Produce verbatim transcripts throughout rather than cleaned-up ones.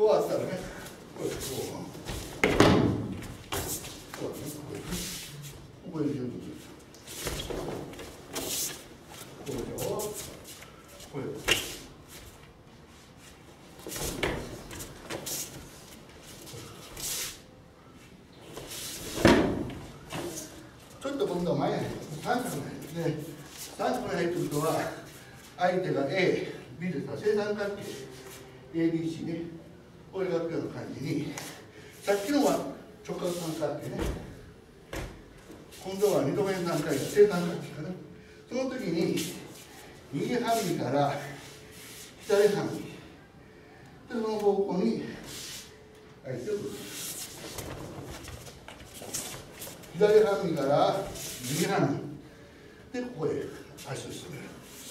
こうあったらね、こうこうこうだね、ここで十分です。これをこれちょっと今度は前に三角に入るんですね。三角に入るということは相手が A、B ですから正三角形 エービーシー ね、これが描くような感じに、さっきのは直角三角形ね、今度は二度目の三角形正三角形かな。その時に右半身から左半身でその方向に相手を振る。左半身から右半身でここへ足を進める。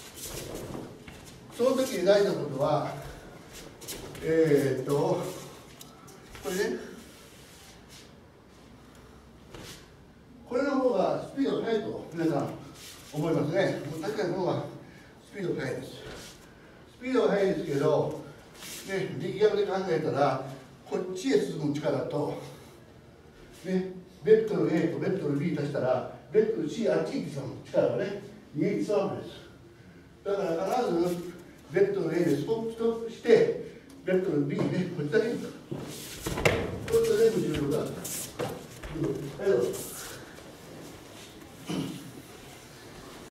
その時に大事なことはえー、っとこれね、これの方がスピードが速いと皆さん思いますね。確かにこの方がスピードが速いです。スピードが速いですけど、ね、力学で考えたらこっちへ進む力と、ね、ベクトル A とベクトル B 足したらベクトル C あっちに行く力がねにへ行くわけです。だから必ずベクトル A でストップしてベクトル B ねこっちだけに行く。これと全部重要だ。はいどうぞ。